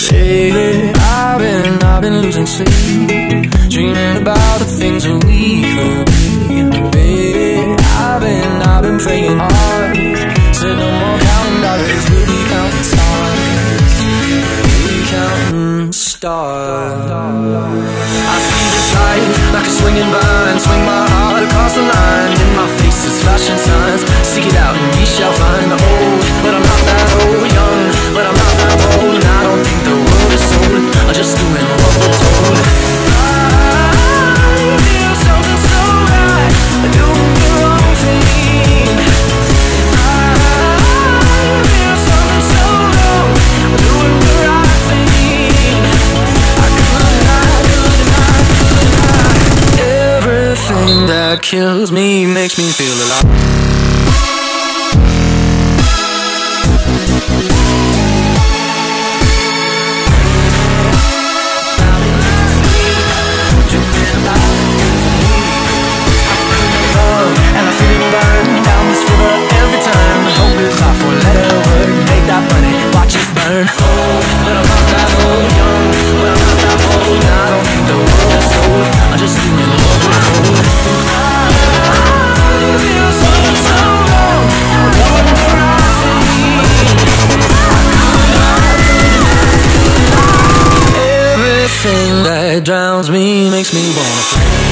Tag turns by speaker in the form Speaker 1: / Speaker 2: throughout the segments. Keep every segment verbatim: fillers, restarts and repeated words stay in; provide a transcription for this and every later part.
Speaker 1: Lately, I've been, I've been losing sleep, dreaming about the things that we could be. Baby, I've been, I've been praying hard. Said no more counting dollars, we'll be counting stars. We'll be counting stars. I see this light like a swinging vine, swing my heart across the line. In my face is flashing signs, seek it out and ye shall find. Old, but I'm not that old. Young, but I'm not that old. And I don't think the world is sold, I'm just doing what we're told. I feel something so right, doing the wrong thing. I feel something so wrong, doing the right thing. I could not, could not, could not. Everything that kills me makes me feel alive. Everything that drowns me makes me wanna fly.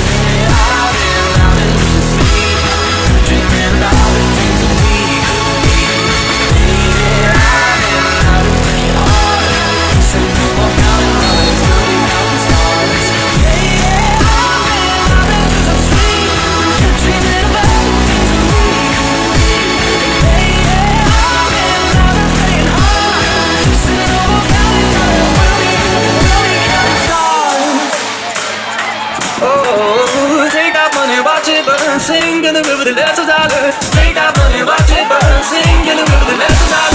Speaker 1: Watch it burn, sing in the river, the lessons I learned. Take that money, watch it burn, sing in the river, the lessons I learned.